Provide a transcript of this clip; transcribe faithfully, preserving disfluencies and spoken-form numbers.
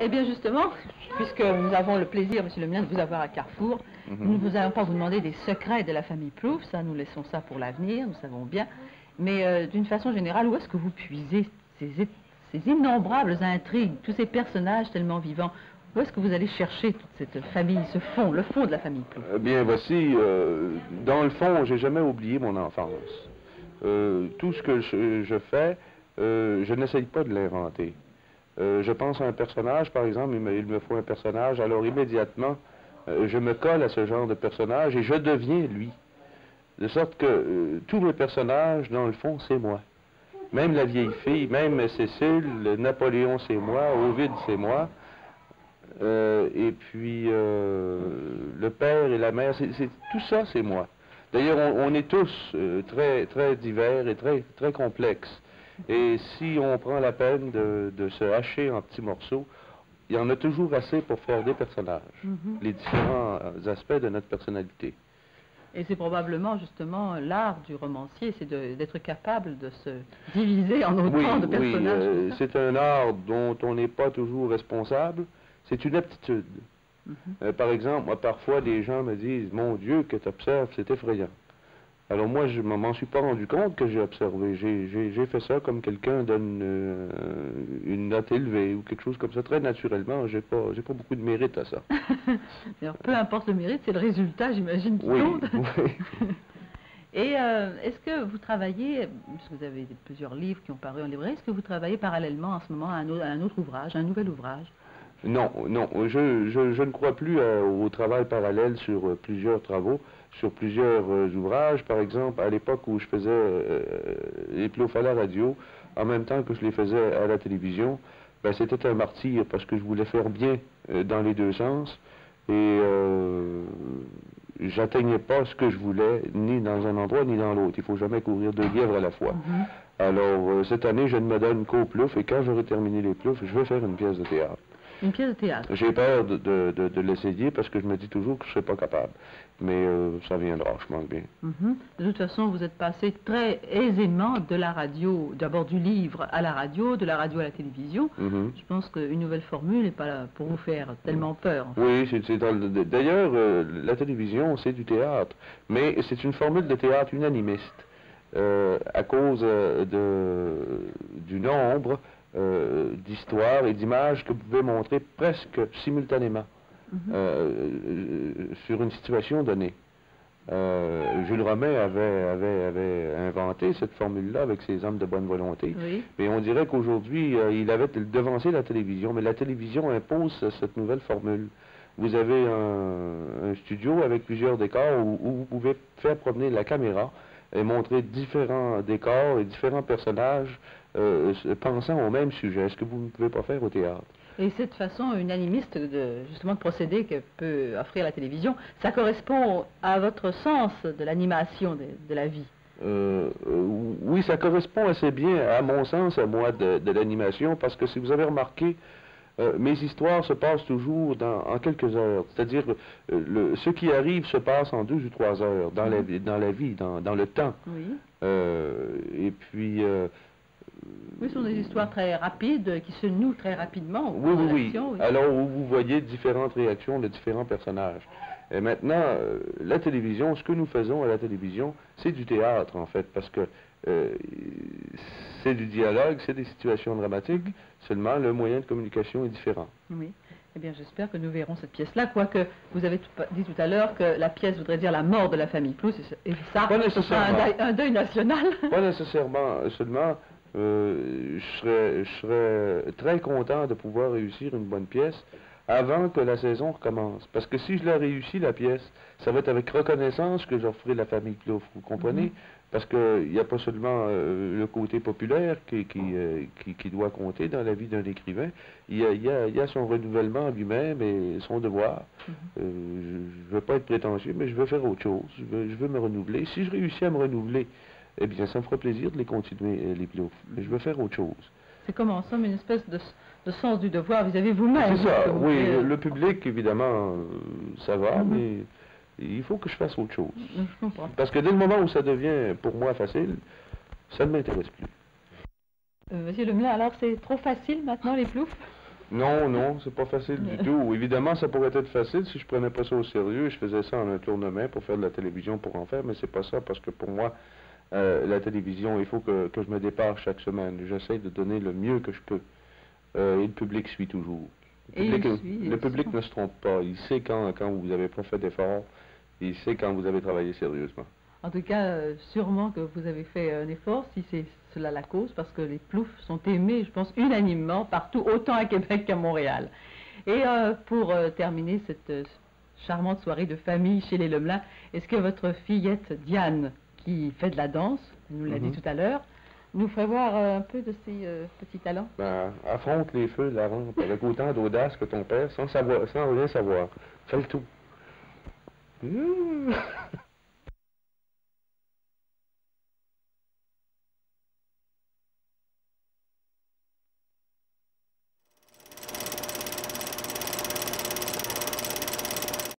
Eh bien justement, puisque nous avons le plaisir, Monsieur le Mien, de vous avoir à Carrefour, mm-hmm. nous ne vous allons pas vous demander des secrets de la famille Plouffe, ça nous laissons ça pour l'avenir, nous savons bien. Mais euh, d'une façon générale, où est-ce que vous puisez ces, ces innombrables intrigues, tous ces personnages tellement vivants? Où est-ce que vous allez chercher toute cette famille, ce fond, le fond de la famille Plouffe? Eh bien voici, euh, dans le fond, j'ai jamais oublié mon enfance. Euh, tout ce que je, je fais, euh, je n'essaye pas de l'inventer. Euh, je pense à un personnage, par exemple, il me, il me faut un personnage, alors immédiatement, euh, je me colle à ce genre de personnage et je deviens lui. De sorte que euh, tous mes personnages, dans le fond, c'est moi. Même la vieille fille, même Cécile, Napoléon, c'est moi, Ovide, c'est moi. Euh, et puis, euh, le père et la mère, c'est, c'est, tout ça, c'est moi. D'ailleurs, on, on est tous euh, très, très divers et très, très complexes. Et si on prend la peine de, de se hacher en petits morceaux, il y en a toujours assez pour faire des personnages, mm-hmm. les différents aspects de notre personnalité. Et c'est probablement justement l'art du romancier, c'est d'être capable de se diviser en autant oui, de personnages. Oui, euh, c'est un art dont on n'est pas toujours responsable, c'est une aptitude. Mm-hmm. euh, par exemple, moi, parfois, des gens me disent « Mon Dieu, que tu observes, c'est effrayant ». Alors moi, je ne m'en suis pas rendu compte que j'ai observé. J'ai fait ça comme quelqu'un donne euh, une note élevée ou quelque chose comme ça, très naturellement. J'ai pas, j'ai pas beaucoup de mérite à ça. Alors, peu importe le mérite, c'est le résultat, j'imagine, qui oui, compte. Oui. Et euh, est-ce que vous travaillez, puisque vous avez plusieurs livres qui ont paru en librairie, est-ce que vous travaillez parallèlement en ce moment à un, à un autre ouvrage, un nouvel ouvrage? Non, non, je, je, je ne crois plus euh, au travail parallèle sur euh, plusieurs travaux, sur plusieurs euh, ouvrages. Par exemple, à l'époque où je faisais euh, les Plouffe à la radio, en même temps que je les faisais à la télévision, ben, c'était un martyr parce que je voulais faire bien euh, dans les deux sens et euh, j'atteignais pas ce que je voulais, ni dans un endroit ni dans l'autre. Il faut jamais courir deux lièvres à la fois. Mm-hmm. Alors, euh, cette année, je ne me donne qu'aux Plouffe et quand j'aurai terminé les Plouffe, je vais faire une pièce de théâtre. Une pièce de théâtre. J'ai peur de, de, de, de l'essayer parce que je me dis toujours que je ne serai pas capable. Mais euh, ça viendra, je manque bien. Mm-hmm. De toute façon, vous êtes passé très aisément de la radio, d'abord du livre à la radio, de la radio à la télévision. Mm-hmm. Je pense qu'une nouvelle formule n'est pas là pour vous faire tellement peur. Oui, c'est d'ailleurs, euh, la télévision, c'est du théâtre. Mais c'est une formule de théâtre unanimiste. Euh, à cause euh, de, du nombre Euh, d'histoires et d'images que vous pouvez montrer presque simultanément mm-hmm. euh, euh, sur une situation donnée. Euh, Jules Romain avait, avait, avait inventé cette formule-là avec ses hommes de bonne volonté, oui. Mais on dirait qu'aujourd'hui, euh, il avait devancé la télévision, mais la télévision impose cette nouvelle formule. Vous avez un, un studio avec plusieurs décors où, où vous pouvez faire promener la caméra et montrer différents décors et différents personnages euh, pensant au même sujet, ce que vous ne pouvez pas faire au théâtre. Et cette façon unanimiste de, justement de procéder que peut offrir la télévision, ça correspond à votre sens de l'animation de, de la vie? Euh, euh, oui, ça correspond assez bien à mon sens, à moi, de, de l'animation, parce que si vous avez remarqué, Euh, mes histoires se passent toujours dans, en quelques heures. C'est-à-dire, euh, ce qui arrive se passe en deux ou trois heures, dans, mmh. la, dans la vie, dans, dans le temps. Oui. Euh, et puis... Euh, oui, ce sont des histoires très rapides, qui se nouent très rapidement. Oui, oui, oui. oui. Alors, où vous voyez différentes réactions de différents personnages. Et maintenant, euh, la télévision, ce que nous faisons à la télévision, c'est du théâtre, en fait, parce que euh, c'est du dialogue, c'est des situations dramatiques, seulement le moyen de communication est différent. Oui. Eh bien, j'espère que nous verrons cette pièce-là, quoique vous avez tout, dit tout à l'heure que la pièce voudrait dire la mort de la famille Plouffe, et ça, ce sera un deuil, un deuil national. Pas nécessairement, seulement, euh, je serais, je serais très content de pouvoir réussir une bonne pièce avant que la saison recommence. Parce que si je la réussis, la pièce, ça va être avec reconnaissance que j'offrirai la famille Plouffe, vous comprenez? Mm-hmm. Parce qu'il n'y a pas seulement euh, le côté populaire qui, qui, euh, qui, qui doit compter dans la vie d'un écrivain, il y a, il y a, il y a son renouvellement lui-même et son devoir. Mm-hmm. euh, je ne veux pas être prétentieux, mais je veux faire autre chose, je veux, je veux me renouveler. Si je réussis à me renouveler, eh bien, ça me fera plaisir de les continuer, les Plouffe. Mais je veux faire autre chose. C'est comme en somme une espèce de, de sens du devoir vis-à-vis vous-même. C'est ça, vous oui. pouvez... Le public, évidemment, ça va, mm-hmm. mais il faut que je fasse autre chose. Je comprends. Parce que dès le moment où ça devient, pour moi, facile, ça ne m'intéresse plus. Euh, Monsieur Lemelin, alors c'est trop facile maintenant, les Plouffe? Non, non, c'est pas facile du tout. Évidemment, ça pourrait être facile si je prenais pas ça au sérieux. Je faisais ça en un tournement pour faire de la télévision pour en faire, mais c'est pas ça parce que pour moi, euh, la télévision, il faut que, que je me dépare chaque semaine. J'essaie de donner le mieux que je peux. Euh, et le public suit toujours. Le public, Et suit, le public ne se trompe pas. Il sait quand, quand vous n'avez pas fait d'effort. Il sait quand vous avez travaillé sérieusement. En tout cas, euh, sûrement que vous avez fait un effort, si c'est cela la cause, parce que les Ploufs sont aimés, je pense, unanimement, partout, autant à Québec qu'à Montréal. Et euh, pour euh, terminer cette euh, charmante soirée de famille chez les Lemelin, est-ce que votre fillette Diane, qui fait de la danse, elle nous l'a Mm-hmm. dit tout à l'heure, nous ferait voir euh, un peu de ses euh, petits talents? Ben, affronte les feux de la rampe avec autant d'audace que ton père, sans savoir, sans rien savoir. Fais le tout. Mmh.